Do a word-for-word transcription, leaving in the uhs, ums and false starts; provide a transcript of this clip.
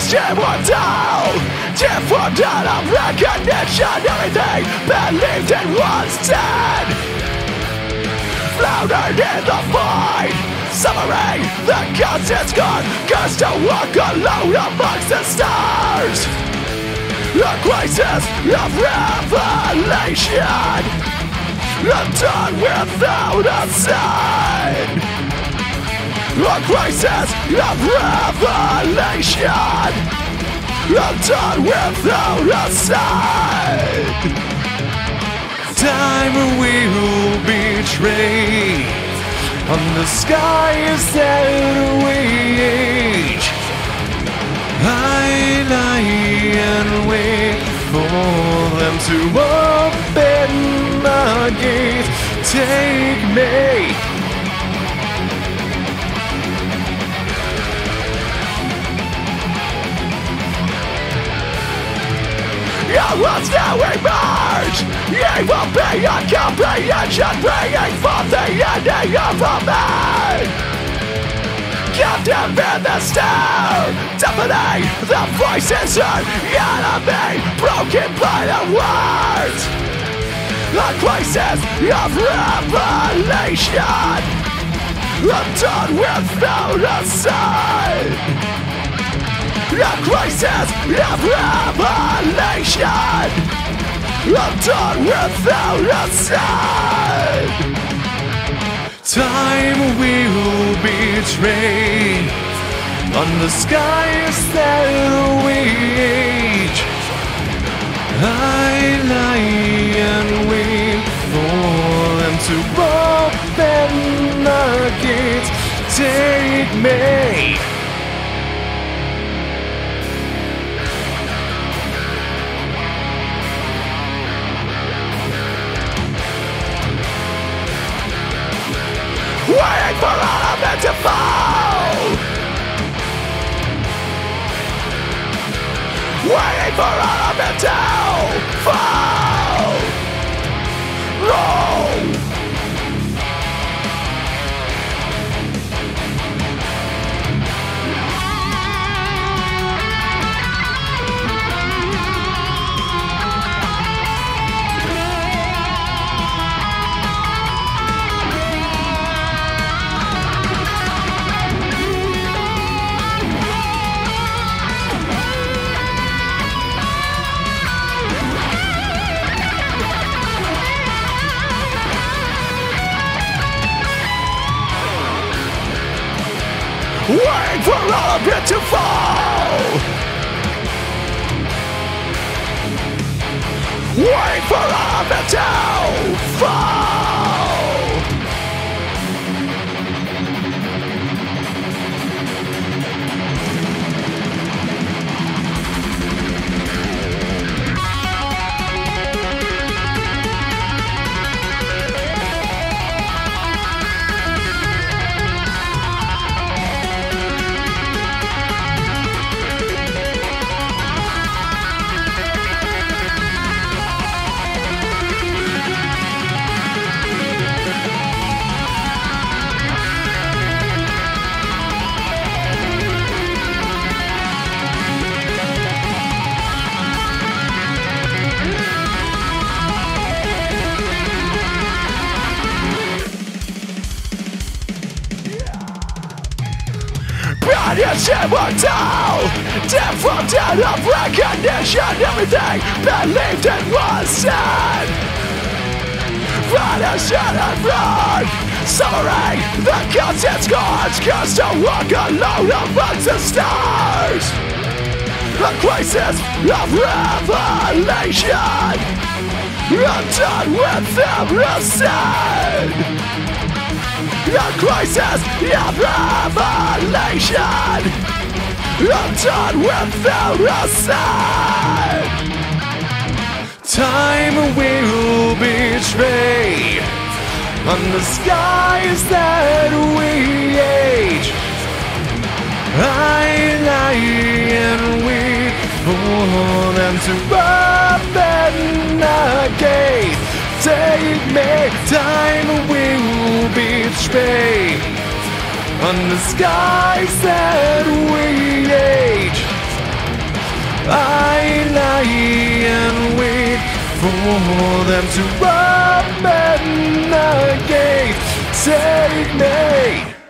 immortal, deformed out of recognition. Everything believed in was dead, floundered in the void, suffering the constant scar, cursed to walk alone amongst the stars. A crisis of revelation, I'm done without a sign. A crisis of revelation, I'm done without a sign. Time will betray on the skies that we age. I lie and wait for them to open the gate. Take me. You must now emerge. Evil beyond comprehension, bringing forth the ending of a man. Captive in the stare, deafening the voices heard. Enemy broken by the words. A crisis of revelation, I'm done without a sign. A crisis of revelation, I'm done without a sign. Time will betray on the skies that we age. I lie and wait for them to open the gates. Take me. Waiting for all of it to fall, waiting for all of it to fall. Roll. Waiting for all of it to fall, waiting for all of it to fall. It's immortal, deformed out of recognition. Everything believed in was dead, vanished and run, suffering the constant scars, cursed to walk alone amongst the stars. A crisis of revelation, I'm done without a sign. A crisis of revelation, I'm done without a sign. Time will betray on the skies that we age. I lie and wait for them to open the gate. Take me. Time will betray on the skies that we age. I lie and wait for them to open the gate. Take me